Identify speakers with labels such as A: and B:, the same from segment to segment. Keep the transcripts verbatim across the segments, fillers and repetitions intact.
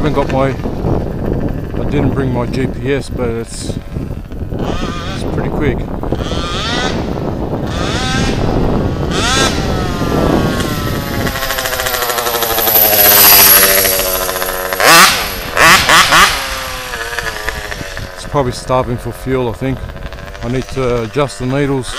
A: haven't got my, I didn't bring my G P S, but it's, it's pretty quick. It's probably starving for fuel, I think. I need to adjust the needles.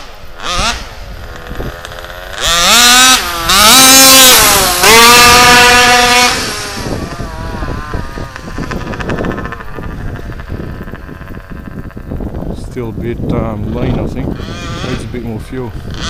A: Still a bit um, lean, I think. Needs a bit more fuel.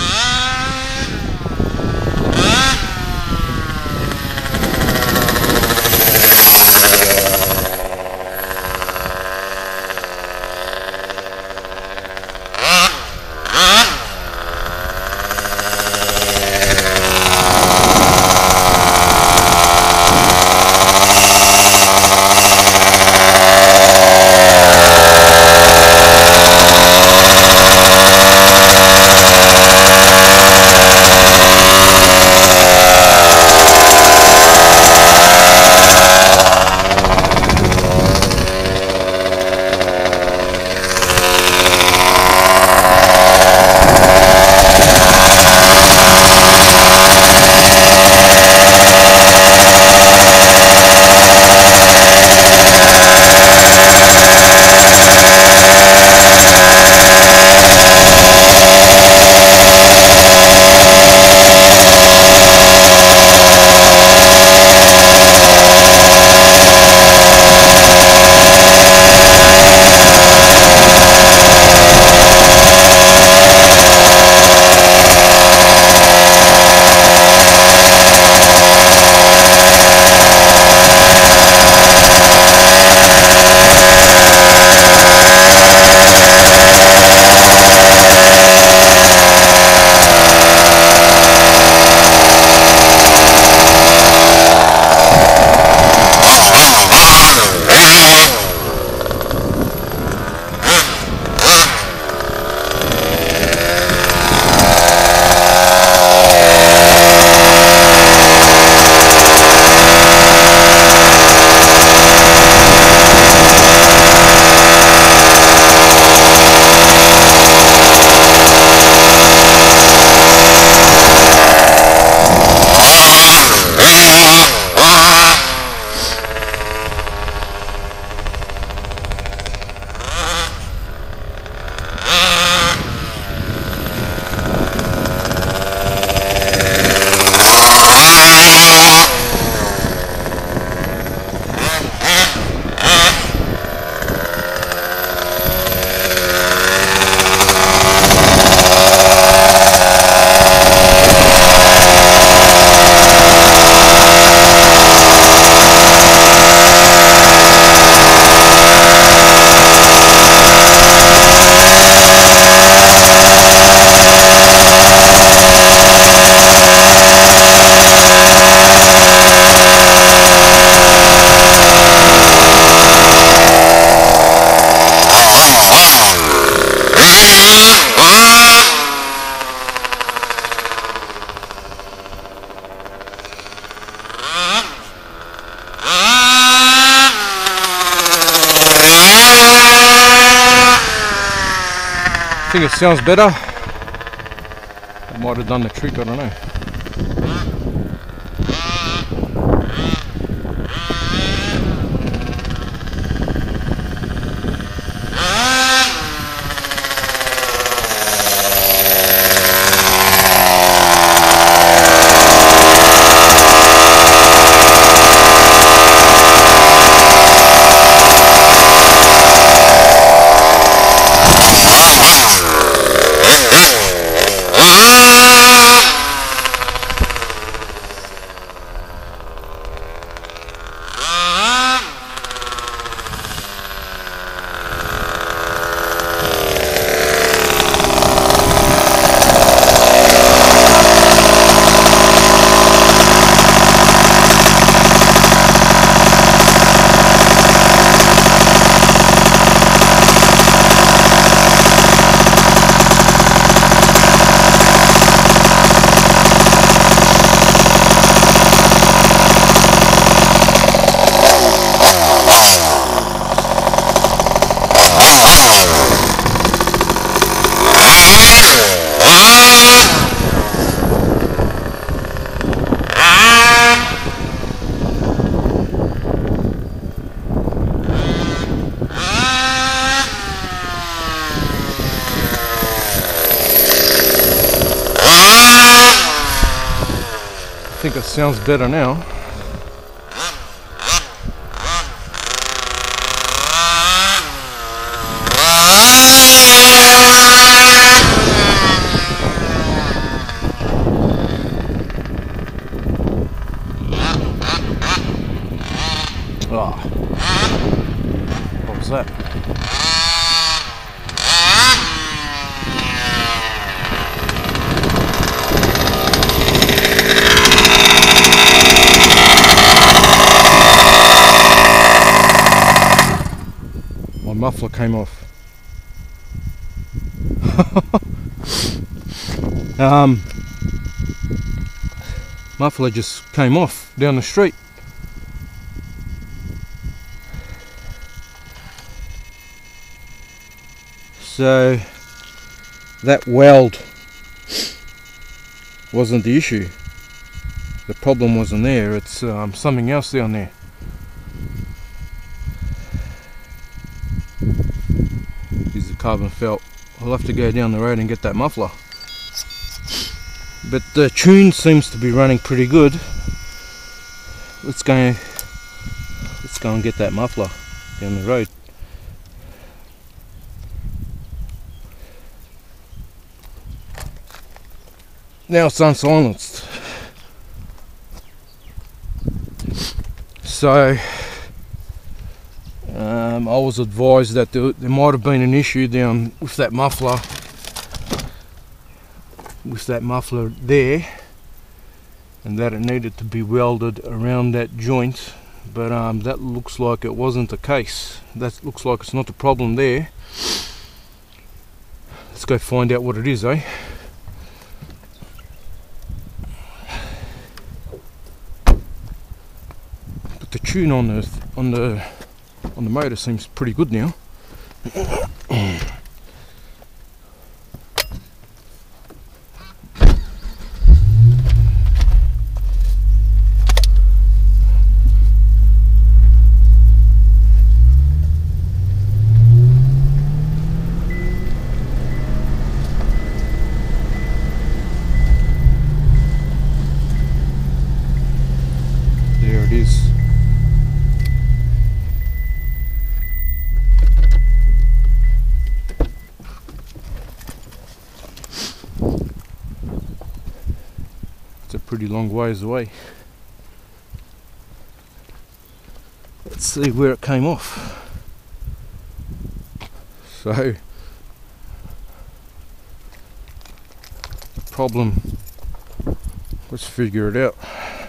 A: I think it sounds better. It might have done the trick, I don't know. think it sounds better now. Ah, what was that? My muffler came off. um, muffler just came off down the street. So that weld wasn't the issue. The problem wasn't there. It's um, something else down there. Here's the carbon felt. I'll have to go down the road and get that muffler. But the tune seems to be running pretty good. Let's go. Let's go and get that muffler down the road. Now it's unsilenced. So um, I was advised that there, there might have been an issue down with that muffler, with that muffler there, and that it needed to be welded around that joint. But um, that looks like it wasn't the case. That looks like it's not the problem there. Let's go find out what it is, eh? The tune on the on the on the motor seems pretty good now. There it is. A pretty long ways away. Let's see where it came off. So the problem, let's figure it out.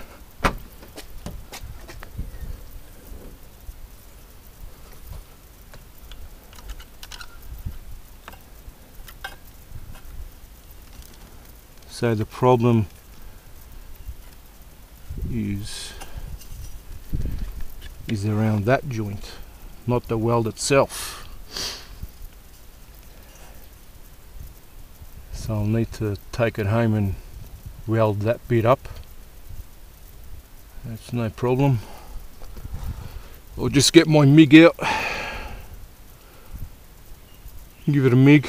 A: So the problem is is around that joint, not the weld itself. So I'll need to take it home and weld that bit up. That's no problem. I'll just get my M I G out, give it a M I G.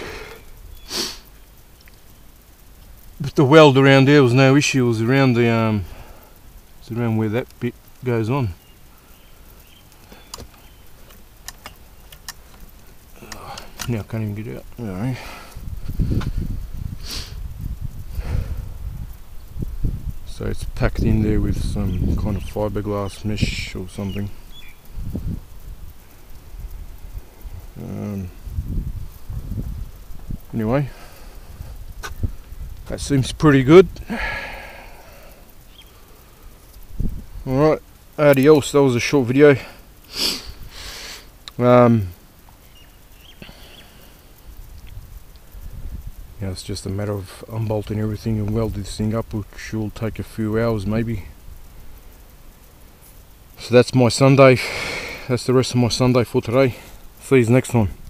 A: But the weld around there was no issue. It was around the um it's around where that bit goes on. Oh, now I can't even get out. Alright. So it's packed in there with some kind of fiberglass mesh or something. Um, anyway, that seems pretty good. Alright, adios. That was a short video. Um, yeah, it's just a matter of unbolting everything and welding this thing up, which will take a few hours maybe. So that's my Sunday. That's the rest of my Sunday for today. See you next time.